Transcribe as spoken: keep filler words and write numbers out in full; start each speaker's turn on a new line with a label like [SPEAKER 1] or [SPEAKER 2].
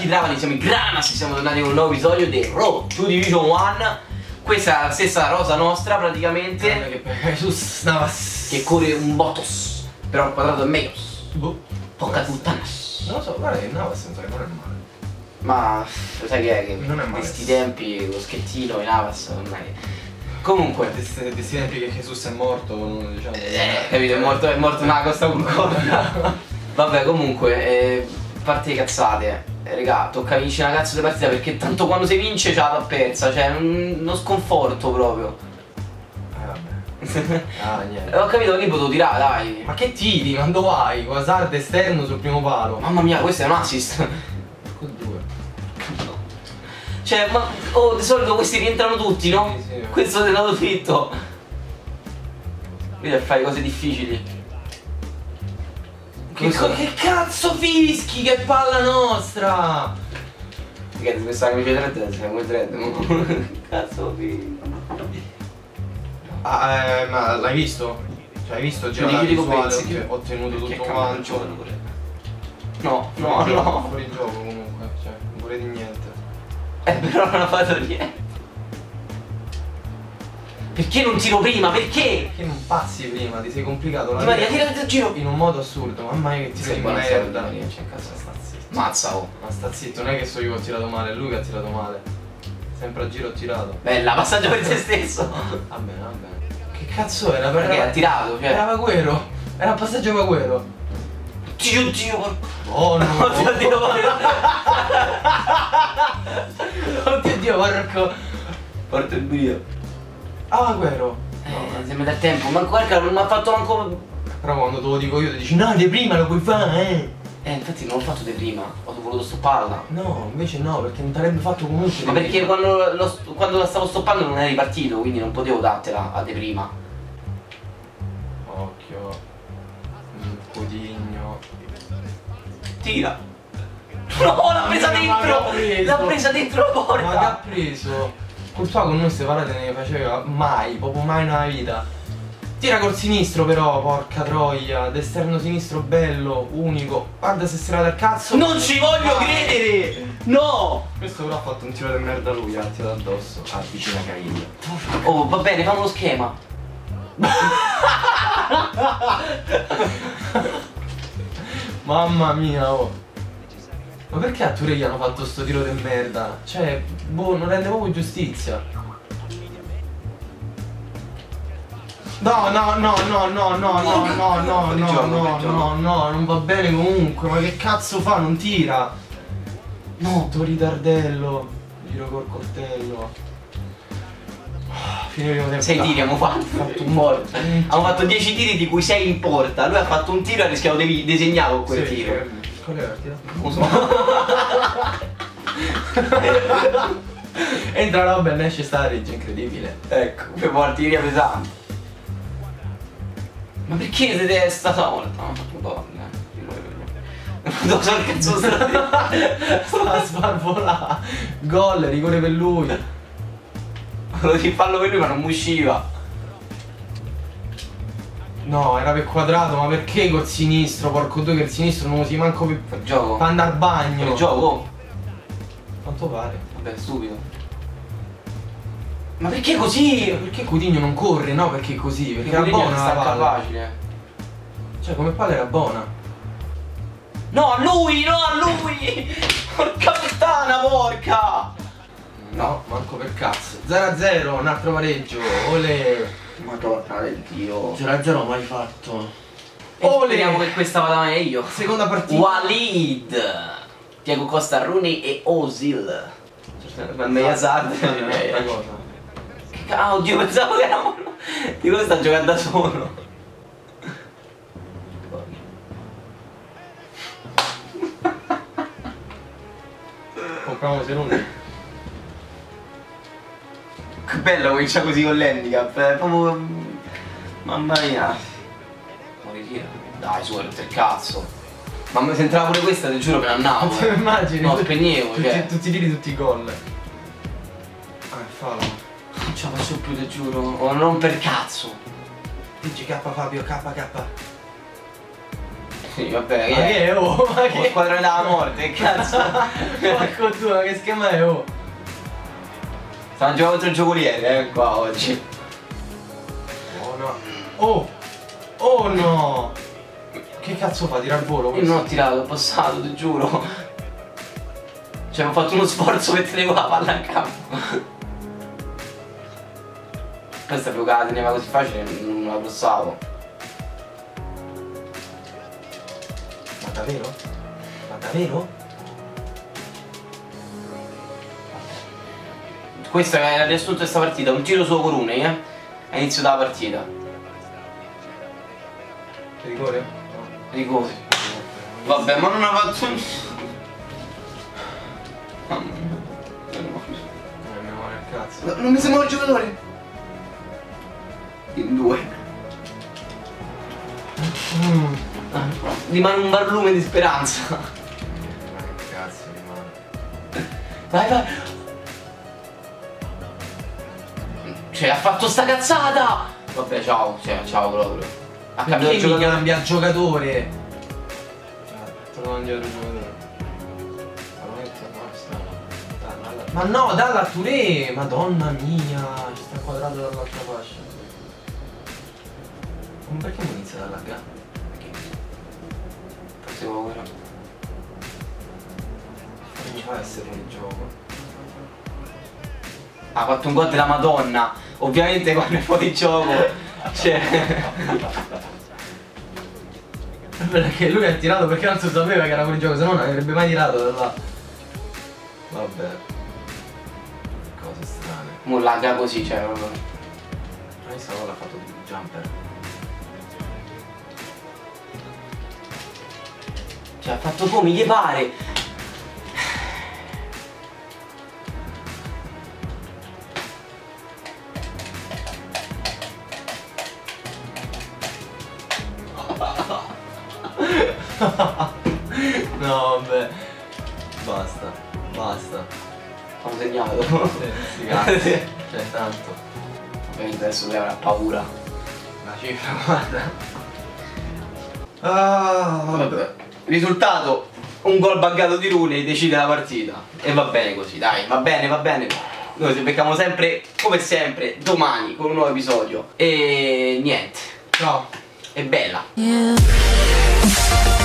[SPEAKER 1] ragazzi Travani, siamo in Granas, siamo tornati con un nuovo episodio di Road to Division uno. Questa è la stessa rosa nostra praticamente,
[SPEAKER 2] che per Jesus Navas,
[SPEAKER 1] che corre un bottos, però al quadrato è Meios.
[SPEAKER 2] boh,
[SPEAKER 1] Porca puttanas.
[SPEAKER 2] non lo so, guarda che Navas non è male.
[SPEAKER 1] Ma lo sai che è che
[SPEAKER 2] Non è
[SPEAKER 1] in
[SPEAKER 2] male.
[SPEAKER 1] questi tempi lo schettino in Navas non è. Comunque,
[SPEAKER 2] Questi questi tempi che Jesus è morto, diciamo.
[SPEAKER 1] eh, capito, è morto, è morto una Costa Concordia. Vabbè, comunque, eh, parte le cazzate. Eh, Raga, tocca vincere una cazzo di partita perché tanto quando si vince ce l'ha persa, cioè un- uno sconforto proprio.
[SPEAKER 2] Eh vabbè. Ah niente.
[SPEAKER 1] Eh, Ho capito che potevo tirare, dai.
[SPEAKER 2] Ma che tiri? Quando vai? Con Hazard esterno sul primo palo.
[SPEAKER 1] Mamma mia, questo è un assist.
[SPEAKER 2] Con due.
[SPEAKER 1] Cioè, ma oh, di solito questi rientrano tutti, no?
[SPEAKER 2] Sì, sì.
[SPEAKER 1] Questo è andato dritto. Vedi a fare cose difficili.
[SPEAKER 2] Che, co- che cazzo fischi? Che palla nostra!
[SPEAKER 1] Che questa camicia red è come red. Cazzo figo.
[SPEAKER 2] Ah, eh, ma l'hai visto? Cioè, hai visto già la
[SPEAKER 1] Chiudi, chiudi
[SPEAKER 2] visuale?
[SPEAKER 1] Copenzi,
[SPEAKER 2] Ho,
[SPEAKER 1] chiudi.
[SPEAKER 2] ho tenuto
[SPEAKER 1] Che
[SPEAKER 2] tutto
[SPEAKER 1] cavolo,
[SPEAKER 2] quanto.
[SPEAKER 1] giocano pure. No, no,
[SPEAKER 2] Fuori gioco,
[SPEAKER 1] no.
[SPEAKER 2] fuori gioco comunque, cioè, pure di niente.
[SPEAKER 1] Eh, però non ha fatto niente. Perché non tiro prima? Perché?
[SPEAKER 2] Che non passi prima, ti sei complicato la
[SPEAKER 1] Di Maria,
[SPEAKER 2] vita
[SPEAKER 1] tira il giro.
[SPEAKER 2] in un modo assurdo, mamma mia che ti sei
[SPEAKER 1] buona
[SPEAKER 2] merda.
[SPEAKER 1] storia, Maria,
[SPEAKER 2] C'è cazzo sta zitto.
[SPEAKER 1] Mazza, oh.
[SPEAKER 2] Ma sta zitto, non è che so io che ho tirato male, è lui che ha tirato male. Sempre a giro ho tirato.
[SPEAKER 1] Bella, passaggio per se stesso.
[SPEAKER 2] Va bene, va bene. Che cazzo era? Per
[SPEAKER 1] Perché ha tirato, cioè.
[SPEAKER 2] Era Agüero. Era un passaggio Agüero.
[SPEAKER 1] Dio, Dio, porco.
[SPEAKER 2] Oh no.
[SPEAKER 1] Oddio, Dio, porco.
[SPEAKER 2] Oddio Dio, porco.
[SPEAKER 1] Porta il brio.
[SPEAKER 2] Ah, Agüero.
[SPEAKER 1] Eh, sembra del tempo, ma guarda, non mi ha fatto manco.
[SPEAKER 2] Però quando te lo dico io ti dici no, di prima lo puoi fare, eh.
[SPEAKER 1] Eh, infatti non l'ho fatto di prima, ho voluto stopparla.
[SPEAKER 2] No, invece no, perché non ti avrebbe fatto comunque.
[SPEAKER 1] Ma
[SPEAKER 2] di
[SPEAKER 1] perché
[SPEAKER 2] prima.
[SPEAKER 1] quando, lo, quando la stavo stoppando non eri partito, quindi non potevo dartela a de prima.
[SPEAKER 2] Occhio. Un Coutinho.
[SPEAKER 1] Tira. No, l'ha presa
[SPEAKER 2] Ma che ha
[SPEAKER 1] dentro!
[SPEAKER 2] preso?
[SPEAKER 1] L'ha presa dentro la
[SPEAKER 2] Ma che ha
[SPEAKER 1] porta!
[SPEAKER 2] preso? Courtois con noi queste parate ne faceva mai, proprio mai nella vita. Tira col sinistro però, porca troia, d'esterno sinistro bello, unico. Guarda se si era dal cazzo.
[SPEAKER 1] Non ci voglio
[SPEAKER 2] Ah.
[SPEAKER 1] credere! No!
[SPEAKER 2] Questo però ha fatto un tiro di merda lui, ha tirato addosso. Ah, vicina caviglia.
[SPEAKER 1] Oh, va bene, fammi lo schema.
[SPEAKER 2] Mamma mia, oh. Ma perché a Touré gli hanno fatto sto tiro di merda? Cioè, boh, non rende proprio giustizia. No, no, no, no, no, no, no, no, no,
[SPEAKER 1] Fuori
[SPEAKER 2] no,
[SPEAKER 1] gioco,
[SPEAKER 2] no,
[SPEAKER 1] fuori gioco.
[SPEAKER 2] no, no, non va bene comunque, ma che cazzo fa? Non tira! No, tuo ritardello, giro col coltello. Fine primo tempo.
[SPEAKER 1] sei tiri abbiamo fatto,
[SPEAKER 2] fatto
[SPEAKER 1] in porta.
[SPEAKER 2] un-
[SPEAKER 1] Abbiamo fatto dieci tiri di cui sei in porta. Lui ha fatto un tiro e ha rischiato di disegnare con quel
[SPEAKER 2] Sì,
[SPEAKER 1] tiro.
[SPEAKER 2] eh, Qual è la partita?
[SPEAKER 1] Non so.
[SPEAKER 2] Entra Robben, esce Sturridge, incredibile.
[SPEAKER 1] Ecco, come portiria pesante. Ma perché di testa stavolta? Madonna. Non so che cazzo sta.
[SPEAKER 2] Sta sbarvolà. Gol, rigore per lui.
[SPEAKER 1] Volevo di farlo per lui ma non mi usciva.
[SPEAKER 2] No, era per quadrato, ma perché col sinistro? Porco due che il sinistro non usi manco per,
[SPEAKER 1] Per gioco.
[SPEAKER 2] per andare al bagno.
[SPEAKER 1] Per gioco.
[SPEAKER 2] Quanto pare.
[SPEAKER 1] Vabbè, stupido. Ma perché così?
[SPEAKER 2] Perché Coutinho non corre? No, perché così? Perché era
[SPEAKER 1] Coutinho
[SPEAKER 2] buona la
[SPEAKER 1] sta
[SPEAKER 2] palla.
[SPEAKER 1] facile.
[SPEAKER 2] Cioè, come palla era buona.
[SPEAKER 1] No, a lui, no, a lui! Porca puttana, porca!
[SPEAKER 2] No, manco per cazzo. zero a zero, un altro pareggio. Ole.
[SPEAKER 1] Madonna del Dio.
[SPEAKER 2] zero a zero mai fatto.
[SPEAKER 1] E speriamo che questa vada meglio.
[SPEAKER 2] Seconda partita.
[SPEAKER 1] Walid, Diego Costa, Rooney e Ozil. Meglio Hazard.
[SPEAKER 2] Un'altra cosa.
[SPEAKER 1] Ah, oddio, pensavo che era uno. Dico che sta giocando da solo.
[SPEAKER 2] Compriamo Serone.
[SPEAKER 1] Che bello comincia così con l'handicap, è proprio. Mamma mia. Morirà. Dai, su, rotto il cazzo. Mamma, se entrava pure questa, ti giuro che andavo.
[SPEAKER 2] Ti immagini?
[SPEAKER 1] No, spegnevo,
[SPEAKER 2] tutti,
[SPEAKER 1] cioè.
[SPEAKER 2] tutti i tiri, tutti i gol. Ah, è fallo.
[SPEAKER 1] Non ce la faccio più, ti giuro. O non per cazzo.
[SPEAKER 2] T G K Fabio, K K.
[SPEAKER 1] Sì, vabbè,
[SPEAKER 2] Ma
[SPEAKER 1] che
[SPEAKER 2] che è? Oh, ma
[SPEAKER 1] Lo
[SPEAKER 2] che?
[SPEAKER 1] squadrone della morte, che cazzo?
[SPEAKER 2] Porco tu, ma che schema è? Oh.
[SPEAKER 1] Stanno giocando contro il giocoliere, eh, qua oggi.
[SPEAKER 2] Oh no. Oh! Oh no! Che cazzo fa? Tira al volo?
[SPEAKER 1] Io non ho tirato, ho passato, ti giuro. Cioè, ho fatto uno sforzo per tenere la palla a campo. Questa più che la teneva così facile, non la passavo.
[SPEAKER 2] Ma davvero? Ma davvero?
[SPEAKER 1] Questo è il riassunto di questa partita, un giro solo con Rooney, eh? A inizio della partita.
[SPEAKER 2] Rigore? No.
[SPEAKER 1] Rigore. Vabbè, ma non ha fatto. Mamma mia.
[SPEAKER 2] Non mi muore il cazzo.
[SPEAKER 1] No, non mi sembra un giocatore. In due.
[SPEAKER 2] Mm.
[SPEAKER 1] Rimane un barlume di speranza.
[SPEAKER 2] Ma che cazzo rimane?
[SPEAKER 1] Vai, vai. Cioè, ha fatto sta cazzata. Vabbè, ciao, cioè, ciao proprio. Ha cambiato
[SPEAKER 2] Perché
[SPEAKER 1] il
[SPEAKER 2] mi
[SPEAKER 1] giocatore.
[SPEAKER 2] cambia il giocatore? Torno indietro il giocatore. Ma no, dalla a Touré! Madonna mia, ci sta quadrato dall'altra fascia. Ma perché non inizia dalla gara?
[SPEAKER 1] Forse povero.
[SPEAKER 2] Non mi fa essere fuori gioco.
[SPEAKER 1] Ha fatto un gol della Madonna. Ovviamente quando è fuori gioco. Cioè.
[SPEAKER 2] Perché lui ha tirato perché non si sapeva che era fuori gioco, se no non avrebbe mai tirato da là. Vabbè. Cose strane.
[SPEAKER 1] Mo lagga così, cioè proprio.
[SPEAKER 2] Ma sta cosa ha fatto il jumper.
[SPEAKER 1] Cioè ha fatto come gli pare.
[SPEAKER 2] No vabbè. Basta. Basta.
[SPEAKER 1] Ho segnato.
[SPEAKER 2] Sì, cazzo. Cioè tanto.
[SPEAKER 1] Ovviamente adesso lui avrà paura.
[SPEAKER 2] La cifra, guarda. Ah,
[SPEAKER 1] Vabbè. Risultato, un gol buggato di Rooney decide la partita. E va bene così, dai, va bene, va bene. Noi ci becchiamo sempre, come sempre, domani con un nuovo episodio. E niente.
[SPEAKER 2] Ciao.
[SPEAKER 1] È bella.
[SPEAKER 3] Yeah.